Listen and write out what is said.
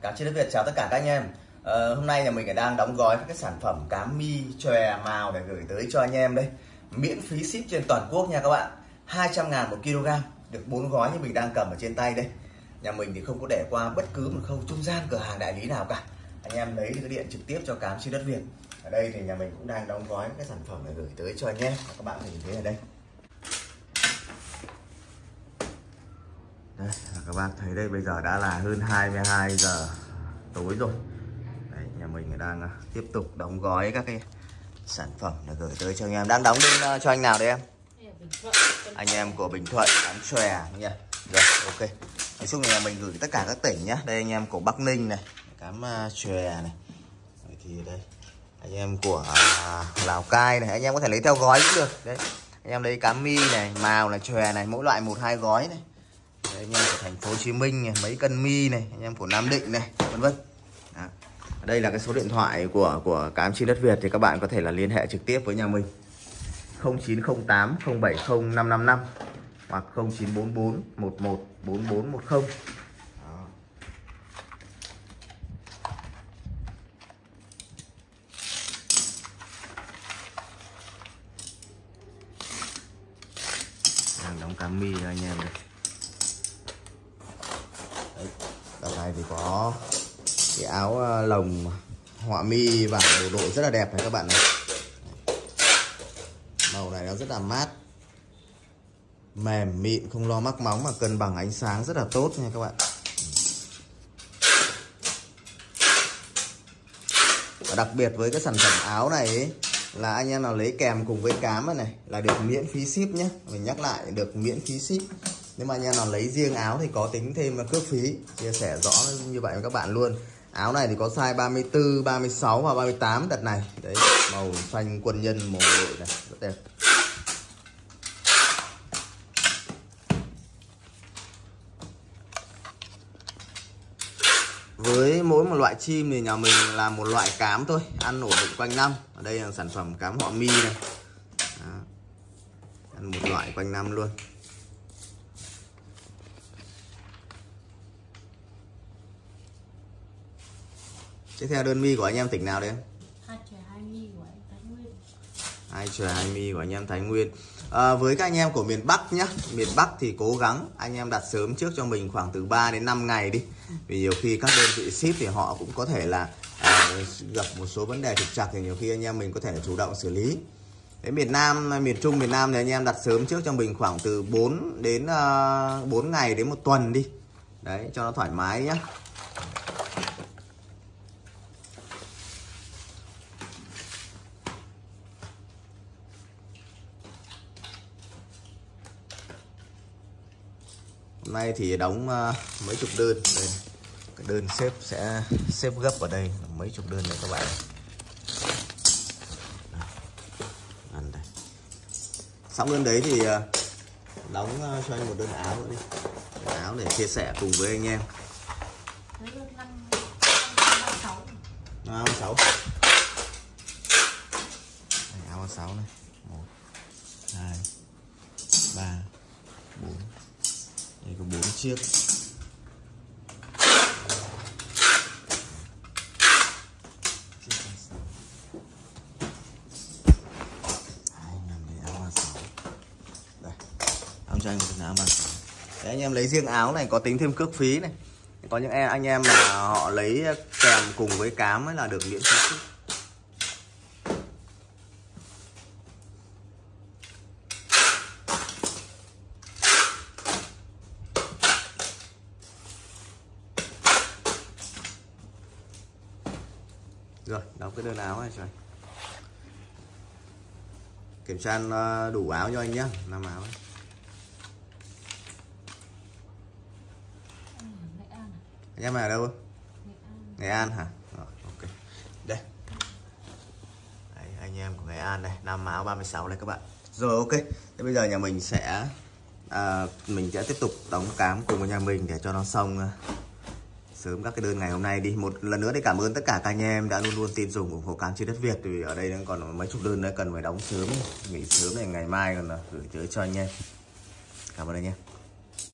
Cám trên đất Việt chào tất cả các anh em. Hôm nay nhà mình đang đóng gói các cái sản phẩm cám mi chòe màu để gửi tới cho anh em đây, miễn phí ship trên toàn quốc nha các bạn. 200.000 một kg, được 4 gói như mình đang cầm ở trên tay đây. Nhà mình thì không có để qua bất cứ một khâu trung gian cửa hàng đại lý nào cả. Anh em lấy cái điện trực tiếp cho Cám trên đất Việt. Ở đây thì nhà mình cũng đang đóng gói các cái sản phẩm để gửi tới cho anh em. Các bạn nhìn thấy ở đây. Đây, các bạn thấy đây, bây giờ đã là hơn 22 giờ tối rồi. Đấy, nhà mình đang tiếp tục đóng gói các cái sản phẩm để gửi tới cho anh em. Đang đóng đến cho anh nào đây em? Anh em của Bình Thuận, cám chòe nha. Rồi, ok. Nói chung là nhà mình gửi tất cả các tỉnh nhá. Đây anh em của Bắc Ninh này, cám chòe này. Đấy, thì đây anh em của Lào Cai này, anh em có thể lấy theo gói cũng được. Đấy, anh em lấy cám mi này, màu là chòe này, mỗi loại 1-2 gói này. Đấy, anh em của thành phố Hồ Chí Minh này, mấy cân mi này, anh em của Nam Định này, vân vân. Đây là cái số điện thoại của Cám trên đất Việt, thì các bạn có thể là liên hệ trực tiếp với nhà mình 0908 070 555 hoặc 0944 11 4410. Đang đóng cám mi cho anh em đây. Đấy, đợt này thì có cái áo lồng họa mi và bộ đội rất là đẹp này các bạn này. Màu này nó rất là mát, mềm mịn, không lo mắc móng mà cân bằng ánh sáng rất là tốt nha các bạn. Và đặc biệt với cái sản phẩm áo này ấy, là anh em nào lấy kèm cùng với cám này là được miễn phí ship nhé. Mình nhắc lại, được miễn phí ship. Nếu mà anh em nào lấy riêng áo thì có tính thêm là cước phí. Chia sẻ rõ như vậy với các bạn luôn. Áo này thì có size 34, 36 và 38 đợt này. Đấy, màu xanh quân nhân, màu đội này, rất đẹp. Với mỗi một loại chim thì nhà mình là một loại cám thôi, ăn ổn định quanh năm. Ở đây là sản phẩm cám họa mi này. Đó. Ăn một loại quanh năm luôn. Tiếp theo đơn mi của anh em tỉnh nào đấy em? Hai chòe hai mi của anh Thái Nguyên. Hai chòe hai mi của anh em Thái Nguyên. Với các anh em của miền Bắc nhá, miền Bắc thì cố gắng anh em đặt sớm trước cho mình khoảng từ 3 đến 5 ngày đi. Vì nhiều khi các đơn vị ship thì họ cũng có thể là gặp một số vấn đề trục trặc, thì nhiều khi anh em mình có thể chủ động xử lý. Đến miền Nam, miền Trung, miền Nam thì anh em đặt sớm trước cho mình khoảng từ 4 đến 4 ngày đến 1 tuần đi. Đấy, cho nó thoải mái nhá. Hôm nay thì đóng mấy chục đơn đây. Cái đơn sẽ xếp gấp ở đây mấy chục đơn này các bạn. Ăn đây. Xong đơn đấy thì đóng cho anh một đơn áo nữa đi. Đơn áo để chia sẻ cùng với anh em. 56. Áo 6 này. 1 2 3 4. Đây có 4 chiếc. Đây, áo cho anh một áo mà. Đấy, anh em lấy riêng áo này có tính thêm cước phí này. Có những anh em mà họ lấy kèm cùng với cám ấy là được miễn phí ship. Rồi, đóng cái đơn áo này cho anh. Kiểm tra đủ áo cho anh nhé, 5 áo ấy. Anh em ở đâu? Nghệ An hả? Rồi, ok. Đây. Đấy, anh em của Nghệ An này, 5 áo 36 này các bạn. Rồi, ok. Thế bây giờ nhà mình sẽ tiếp tục đóng cám cùng với nhà mình để cho nó xong sớm các cái đơn ngày hôm nay đi. Một lần nữa thì cảm ơn tất cả các anh em đã luôn luôn tin dùng ủng hộ Cám trên đất Việt. Vì ở đây đang còn mấy chục đơn nữa cần phải đóng sớm, nghỉ sớm để ngày mai còn gửi tới cho anh em. Cảm ơn anh em.